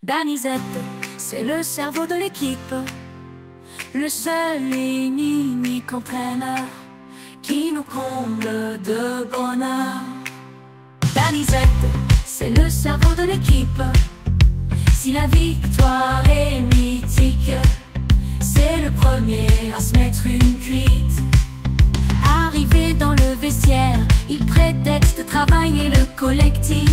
Danny Z, c'est le cerveau de l'équipe, le seul et unique entraîneur qui nous comble de bonheur. Danny Z, c'est le cerveau de l'équipe. Si la victoire est mythique, c'est le premier à se mettre une cuite. Arrivé dans le vestiaire, il prétexte travailler le collectif.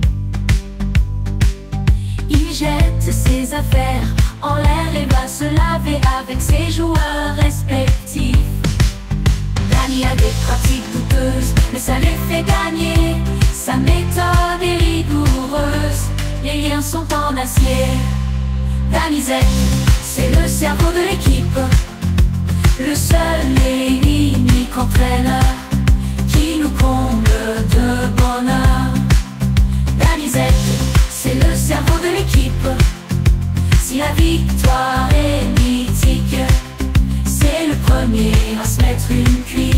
Il jette ses affaires en l'air et va se laver avec ses joueurs respectifs. Danny a des pratiques douteuses, mais ça les fait gagner. Sa méthode est rigoureuse, les liens sont en acier. Danny Z, c'est le cerveau de l'équipe, le seul et unique entraîneur qui nous comble de bonheur. Danny Z, c'est le cerveau de l'équipe. Si la victoire est mythique, c'est le premier à se mettre une cuite.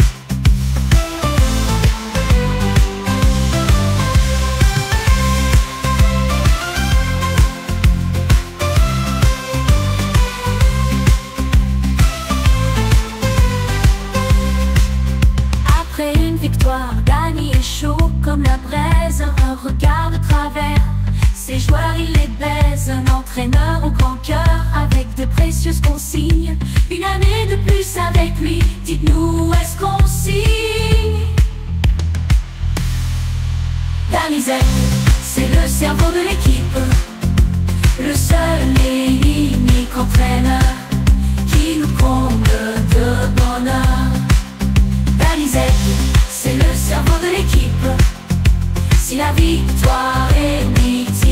Après une victoire, Danny est chaud comme la braise, un regard de travers. Ses joueurs, il les baise, un entraîneur au grand cœur, avec de précieuses consignes. Une année de plus avec lui, dites-nous où est-ce qu'on signe. Danny Z, c'est le cerveau de l'équipe, le seul et unique entraîneur qui nous comble de bonheur. Danny Z, c'est le cerveau de l'équipe. Si la victoire est mythique,